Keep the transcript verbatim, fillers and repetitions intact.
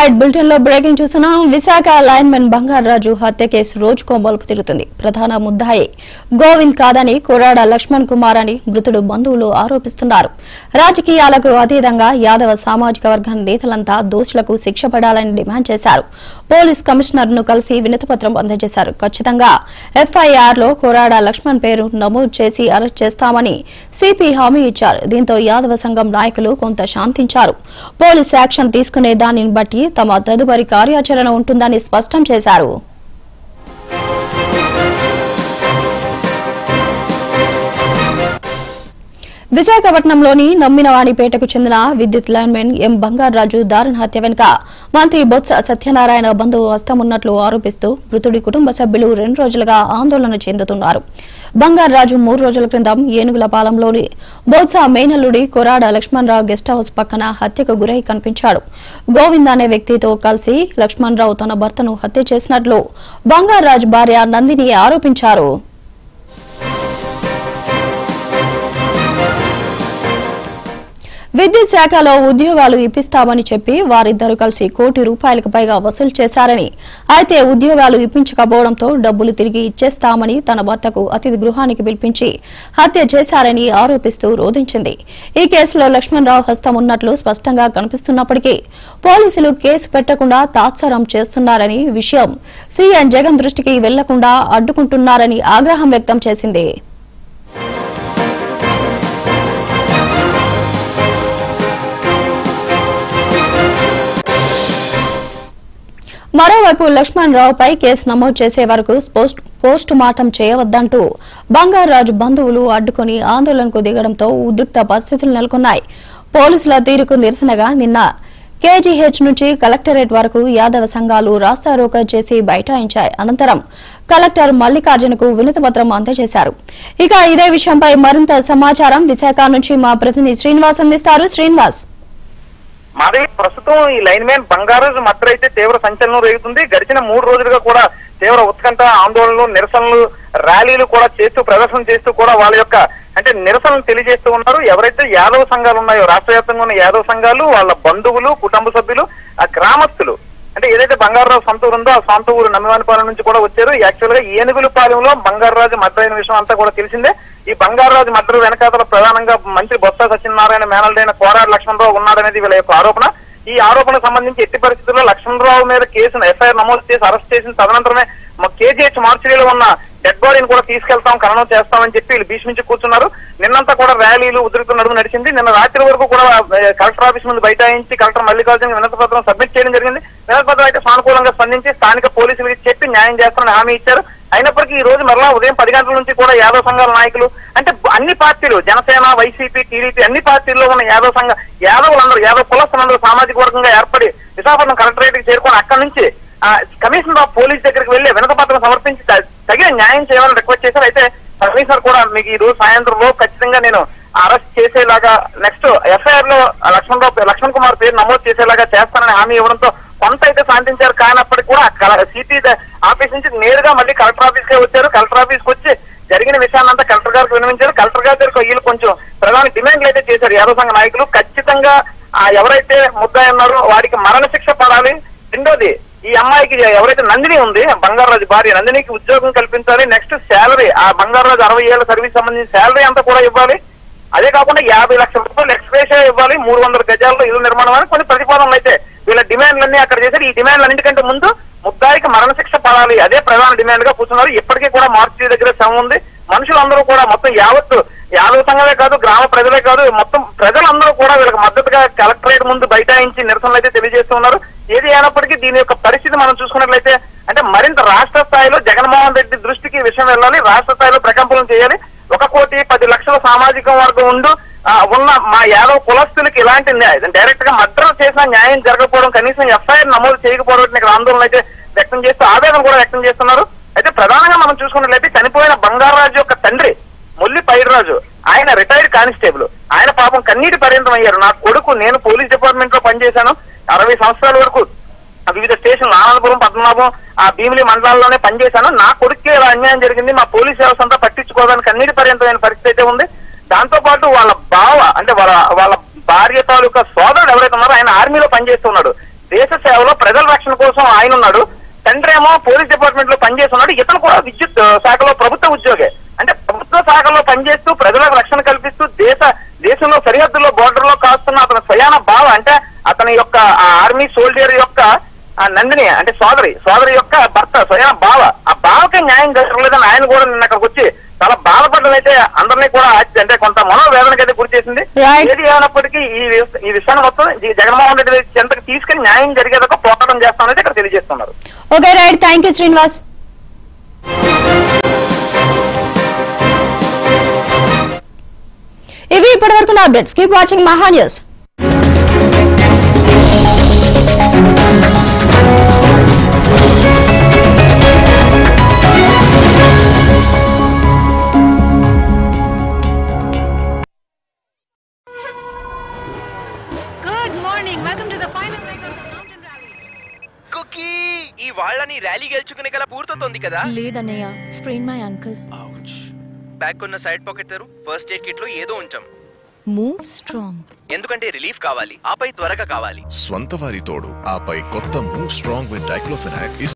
Right bulletin లో breaking చూస్తున్నాం. Visakha linemen Bangarraju హత్య కేసు రోజుకో మలుపు తిరుగుతుంది. ప్రధాన ముద్దాయి గోవింద్ కాదని కొరాడ లక్ష్మణ్ కుమార్ అని మృతుడు బంధువులు ఆరోపిస్తున్నారు. రాజకీయాలకు అతీతంగా యాదవ సామాజిక వర్గం నేతలంతా దోషులకు శిక్ష పడాలని డిమాండ్ చేశారు. పోలీస్ కమిషనర్ ను కలిసి వినతిపత్రం అందజేశారు. ఖచ్చితంగా ఎఫ్ఐఆర్ లో కొరాడ లక్ష్మణ్ పేరు నమోదు చేసి అరెస్ట్ చేస్తామని సిపి హామీ ఇచ్చారు. దీంతో యాదవ సంఘం నాయకులు కొంత శాంతించారు. పోలీస్ యాక్షన్ తీసుకునే దానిని బట్టి తమ తదుపరి కార్యాచరణ ఉంటుందని స్పష్టం చేశారు. విశాఖపట్నంలోని నమ్మినవాణిపేటకు చెందిన విద్యుత్ లైన్మెన్ ఎం బంగారాజు దారుణ హత్య వెనుక మంత్రి బొత్స సత్యనారాయణ బంధువు హస్తమున్నట్లు ఆరోపిస్తూ మృతుడి కుటుంబ సభ్యులు రెండు రోజులుగా ఆందోళన చెందుతున్నారు. బంగారాజు మూడు రోజుల క్రితం ఏనుగులపాలెంలోని బొత్స మేనల్లుడి కొరాడ లక్ష్మణరావు గెస్ట్ హౌస్ పక్కన హత్యకు గురై కనిపించాడు. గోవింద్ అనే వ్యక్తితో కలిసి లక్ష్మణరావు తన భర్తను హత్య చేసినట్లు బంగారాజు భార్య నందిని ఆరోపించారు. విద్యుత్ శాఖలో ఉద్యోగాలు ఇప్పిస్తామని చెప్పి వారిద్దరూ కలిసి కోటి రూపాయలకు పైగా వసూలు చేశారని, అయితే ఉద్యోగాలు ఇప్పించకపోవడంతో డబ్బులు తిరిగి ఇచ్చేస్తామని తన భర్తకు అతిథి గృహానికి పిలిపించి హత్య చేశారని ఆరోపిస్తూ రోధించింది. ఈ కేసులో లక్ష్మణరావు హస్తం ఉన్నట్లు స్పష్టంగా కనిపిస్తున్నప్పటికీ పోలీసులు కేసు పెట్టకుండా తాత్సారం చేస్తున్నారని, విషయం సీఎం జగన్ దృష్టికి వెళ్లకుండా అడ్డుకుంటున్నారని ఆగ్రహం వ్యక్తం చేసింది. మరోవైపు లక్ష్మణ్ రావుపై కేసు నమోదు చేసే వరకు పోస్టు మార్టం చేయవద్దంటూ బంగారాజు బంధువులు అడ్డుకుని ఆందోళనకు దిగడంతో ఉద్రిక్త పరిస్థితులు నెలకొన్నాయి. పోలీసుల తీరుకు నిరసనగా నిన్న కేజీహెచ్ నుంచి కలెక్టరేట్ వరకు యాదవ సంఘాలు రాస్తారోకో చేసి బైఠాయించాయి. అనంతరం కలెక్టర్ మల్లికార్జునకు వినతిపత్రం అందజేశారు. ఇక ఇదే విషయంపై మరింత సమాచారం విశాఖ నుంచి మా ప్రతినిధి శ్రీనివాస్ అందిస్తారు. శ్రీనివాస్, మరి ప్రస్తుతం ఈ లైన్ మ్యాన్ బంగారాజు మర్డర్ అయితే తీవ్ర సంచలనం రేగుతుంది. గడిచిన మూడు రోజులుగా కూడా తీవ్ర ఉత్కంఠ, ఆందోళనలు, నిరసనలు, ర్యాలీలు కూడా చేస్తూ ప్రదర్శన చేస్తూ కూడా వాళ్ళ యొక్క అంటే నిరసనలు తెలియజేస్తూ ఉన్నారు. ఎవరైతే యాదవ సంఘాలు ఉన్నాయో, రాష్ట్ర వ్యాప్తంగా ఉన్న యాదవ సంఘాలు, వాళ్ళ బంధువులు, కుటుంబ సభ్యులు, ఆ గ్రామస్తులు, అంటే ఏదైతే బంగారాజు సొంత ఊరు ఉందో ఆ సొంత ఊరు నమ్మివానిపాలెం నుంచి కూడా వచ్చారు. యాక్చువల్ గా ఏనుగులపాలెంలో బంగారాజు మర్డర్ అయిన విషయం అంతా కూడా తెలిసిందే. ఈ బంగారాజు మర్డర్ వెనకాతల ప్రధానంగా మంత్రి బొత్స సత్యనారాయణ మేనల్డైన కోరాడ లక్ష్మణరావు ఉన్నాడనేది వీళ్ళ యొక్క ఆరోపణ. ఈ ఆరోపణకు సంబంధించి ఎట్టి పరిస్థితుల్లో లక్ష్మణరావు మీద కేసును ఎఫ్ఐఆర్ నమోదు చేసి అరెస్ట్ చేసిన తదనంతరమే కేజీహెచ్ మార్చిలో ఉన్న డెడ్ బాడీని కూడా తీసుకెళ్తాం, ఖననం చేస్తామని చెప్పి వీళ్ళు భీష్మించి కూర్చున్నారు. నిన్నంతా కూడా ర్యాలీలు ఉధృత నడుము నడిచింది. నిన్న రాత్రి వరకు కూడా కలెక్టర్ ఆఫీస్ ముందు బైఠాయించి కలెక్టర్ మల్లికార్జున వినతి పత్రం సబ్మిట్ చేయడం జరిగింది. వినతి పత్రం అయితే సానుకూలంగా స్పందించి స్థానిక పోలీసులకు చెప్పి న్యాయం చేస్తామని హామీ ఇచ్చారు. అయినప్పటికీ ఈ రోజు మరలా ఉదయం పది గంటల నుంచి కూడా యాదవ సంఘాల నాయకులు, అంటే అన్ని పార్టీలు, జనసేన, వైసీపీ, టీడీపీ అన్ని పార్టీల్లో ఉన్న యాదవ సంఘ యాదవులందరూ, యాదవ కులస్తులందరూ సామాజిక వర్గంగా ఏర్పడి విశాఖపట్నం కలెక్టరేట్ కి చేరుకొని అక్కడి నుంచి కమిషనర్ ఆఫ్ పోలీస్ దగ్గరికి వెళ్లి వినతి పత్రం సమర్పించి తగిన న్యాయం చేయాలని రిక్వెస్ట్ చేశారు. అయితే కమిషనర్ కూడా మీకు ఈ రోజు సాయంత్రం లోపు ఖచ్చితంగా నేను అరెస్ట్ చేసేలాగా, నెక్స్ట్ ఎఫ్ఐఆర్ లో లక్ష్మణ్ రావు లక్ష్మణ్ కుమార్ పేరు నమోదు చేసేలాగా చేస్తానని హామీ ఇవ్వడంతో కొంత అయితే శాంతించారు. కానప్పటికీ కూడా సిపి ఆఫీస్ నుంచి నేరుగా మళ్ళీ కలెక్టర్ ఆఫీస్ కే వచ్చారు. కలెక్టర్ ఆఫీస్ కి వచ్చి జరిగిన విషయాన్నంతా కలెక్టర్ గారికి వినిపించారు. కలెక్టర్ గారి దగ్గర వీళ్ళు కొంచెం ప్రధాన డిమాండ్లు అయితే చేశారు యాదవ సంఘ నాయకులు. ఖచ్చితంగా ఎవరైతే ముద్దాయి ఉన్నారో వారికి మరణ శిక్ష పడాలి. రెండోది, ఈ అమ్మాయికి ఎవరైతే నందిని ఉంది, బంగారాజు భార్య నందినికి ఉద్యోగం కల్పించాలి. నెక్స్ట్ శాలరీ, ఆ బంగారాజు అరవై ఏళ్ల సర్వీస్ సంబంధించిన శాలరీ అంతా కూడా ఇవ్వాలి. అదే కాకుండా యాభై లక్షల రూపాయలు ఎక్స్ప్రెస్ ఇవ్వాలి. మూడు వందల గజాల్లో ఇల్లు నిర్మాణం అని కొన్ని ప్రతిపాదనలు అయితే వీళ్ళ డిమాండ్లన్నీ అక్కడ చేశారు. ఈ డిమాండ్లు అన్నింటికంటే ముందు ముద్దాయికి మరణశిక్ష పడాలి, అదే ప్రధాన డిమాండ్ గా కూర్చున్నారు. ఇప్పటికీ కూడా మార్చి దగ్గర శ్రమ ఉంది. మనుషులందరూ కూడా మొత్తం యావత్తు యాదవ సంఘమే కాదు, గ్రామ ప్రజలే కాదు, మొత్తం ప్రజలందరూ కూడా వీళ్ళకి మద్దతుగా కలెక్టరేట్ ముందు బైఠాయించి నిరసనలు అయితే తెలియజేస్తూ ఉన్నారు. ఏది అయినప్పటికీ దీని యొక్క పరిస్థితి మనం చూసుకున్నట్లయితే అంటే మరింత రాష్ట్ర స్థాయిలో జగన్మోహన్ రెడ్డి దృష్టికి విషయం వెళ్ళాలి. రాష్ట్ర స్థాయిలో ప్రకంపనం చేయాలి. ఒక కోటి పది లక్షల సామాజిక వర్గం ఉండు ఉన్న మా యాదవ కులస్తులకి ఇలాంటి డైరెక్ట్ గా మర్డర్ చేసిన న్యాయం జరగకపోవడం, కనీసం ఎఫ్ఐఆర్ నమోదు చేయకపోవడం ఇక్కడ ఆందోళన అయితే వ్యక్తం చేస్తూ ఆవేదన కూడా వ్యక్తం చేస్తున్నారు. అయితే ప్రధానంగా మనం చూసుకున్నట్లయితే చనిపోయిన బంగారాజు యొక్క తండ్రి ముల్లి పైడిరాజు, ఆయన రిటైర్డ్ కానిస్టేబుల్, ఆయన పాపం కన్నీటి పర్యంతం అయ్యారు. నా కొడుకు, నేను పోలీస్ డిపార్ట్మెంట్ లో పనిచేశాను, అరవై సంవత్సరాల వరకు వివిధ స్టేషన్లు ఆనందపురం, పద్మనాభం, ఆ భీమిలి మండలాల్లోనే పనిచేశాను. నా కొడుకే ఇలా అన్యాయం జరిగింది, మా పోలీస్ వ్యవస్థ అంతా పట్టించుకోవడానికి కన్నీటి పర్యంతమైన పరిస్థితి అయితే ఉంది. దాంతో పాటు వాళ్ళ బావ, అంటే వాళ్ళ వాళ్ళ భార్య తాలూకా సోదరుడు ఎవరైతే ఉన్నారో ఆయన ఆర్మీలో పనిచేస్తున్నాడు. దేశ సేవలో ప్రజల రక్షణ కోసం ఆయన ఉన్నాడు. తండ్రి ఏమో పోలీస్ డిపార్ట్మెంట్ లో పనిచేస్తున్నాడు. ఇతను కూడా విద్యుత్ శాఖలో ప్రభుత్వ ఉద్యోగే. అంటే ప్రభుత్వ శాఖలో పనిచేస్తూ ప్రజలకు రక్షణ కల్పిస్తూ దేశ దేశంలో సరిహద్దుల్లో బోర్డర్ లో కాస్తున్న అతని స్వయాన బావ, అంటే అతని యొక్క ఆర్మీ సోల్జర్ యొక్క నందిని అంటే సోదరి సోదరి యొక్క భర్త స్వయాన బావ, ఆ బావకే న్యాయం జరగలేదని ఆయన కూడా నిన్న అక్కడికి వచ్చి చాలా బాధపడడం అయితే అందరినీ కూడా అంటే కొంత మనోవేదనకి అయితే గురి చేసింది. ఏది ఏమైనప్పటికీ ఈ ఈ విషయాన్ని మొత్తం జగన్మోహన్ రెడ్డి చెంతకు తీసుకుని న్యాయం జరిగేదాకా పోరాటం చేస్తామని ఇక్కడ తెలియజేస్తున్నారు. Okay right, thank you Srinivas. ఇవి ఇప్పటి వరకు updates. Keep watching Maha news. ఈ వాళ్ళని ర్యాలీ గెలుచుకునే గల పూర్తవుతోంది కదా? లేదన్నయ్య, స్ప్రెయిన్ మై యాంకిల్. బ్యాక్ ఉన్న సైడ్ పాకెట్ తెరు. ఫస్ట్ ఎయిడ్ కిట్ లో ఏదో ఉంచాం. Move strong. ఎందుకంటే రిలీఫ్ కావాలి, ఆపై త్వరగా కావాలి. స్వంత వారి తోడు ఆపై కొత్త మూవ్ స్ట్రాంగ్ విత్ డైక్లోఫెనాక్